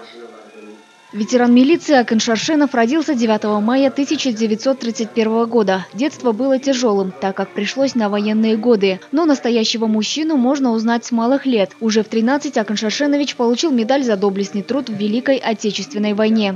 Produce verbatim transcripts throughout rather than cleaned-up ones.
Ветеран милиции Акын Шаршенов родился девятого мая тысяча девятьсот тридцать первого года. Детство было тяжелым, так как пришлось на военные годы. Но настоящего мужчину можно узнать с малых лет. Уже в тринадцать Акын Шаршенович получил медаль за доблестный труд в Великой Отечественной войне.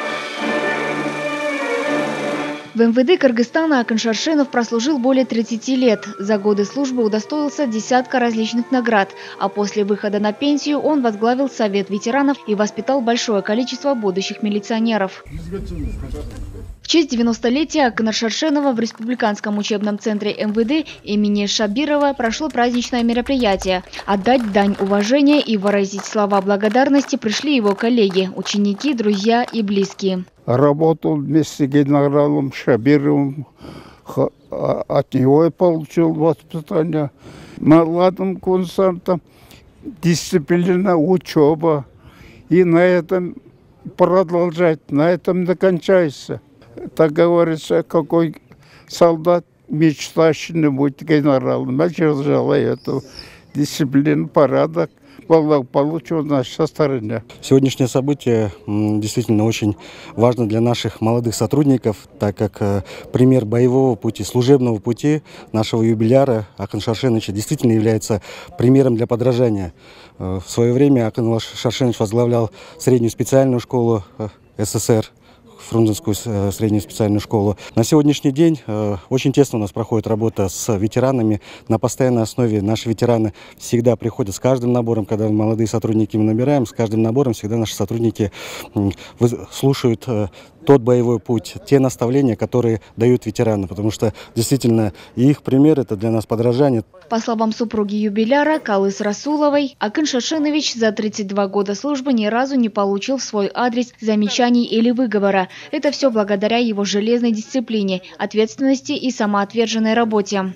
В эм вэ дэ Кыргызстана Акын Шаршенов прослужил более тридцати лет. За годы службы удостоился десятка различных наград, а после выхода на пенсию он возглавил Совет ветеранов и воспитал большое количество будущих милиционеров. В честь девяностолетия Акына Шаршенова в Республиканском учебном центре эм вэ дэ имени Шабирова прошло праздничное мероприятие. Отдать дань уважения и выразить слова благодарности пришли его коллеги, ученики, друзья и близкие. Работал вместе с генералом Шабировым, от него я получил воспитание. Молодым курсантом дисциплина, учеба. И на этом продолжать, на этом не кончается. Так говорится, какой солдат мечтающий быть генералом. Я желаю эту дисциплину, порядок. Благополучие в нашей стране. Сегодняшнее событие действительно очень важно для наших молодых сотрудников, так как пример боевого пути, служебного пути нашего юбиляра Акын Шаршеновича действительно является примером для подражания. В свое время Акын Шаршенович возглавлял среднюю специальную школу эс эс эр, Фрунзенскую среднюю специальную школу. На сегодняшний день э, очень тесно у нас проходит работа с ветеранами. На постоянной основе наши ветераны всегда приходят с каждым набором, когда молодые сотрудники мы набираем, с каждым набором всегда наши сотрудники э, слушают э, тот боевой путь, те наставления, которые дают ветераны, потому что действительно их пример — это для нас подражание. По словам супруги юбиляра Калыс Расуловой, Акын Шаршенович за тридцать два года службы ни разу не получил в свой адрес замечаний или выговора. Это все благодаря его железной дисциплине, ответственности и самоотверженной работе.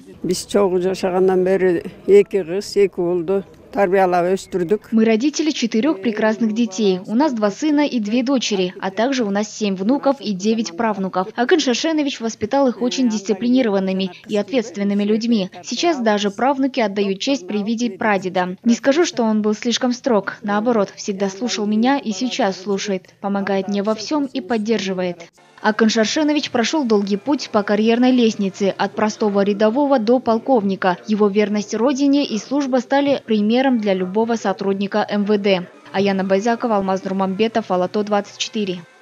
Мы родители четырех прекрасных детей. У нас два сына и две дочери, а также у нас семь внуков и девять правнуков. Акын Шаршенович воспитал их очень дисциплинированными и ответственными людьми. Сейчас даже правнуки отдают честь при виде прадеда. Не скажу, что он был слишком строг. Наоборот, всегда слушал меня и сейчас слушает. Помогает мне во всем и поддерживает. Акын Шаршенович прошел долгий путь по карьерной лестнице от простого рядового до полковника. Его верность родине и служба стали примером для любого сотрудника эм вэ дэ. Аяна Байзакова, Алмаз Нурмамбетов, Алато двадцать четыре.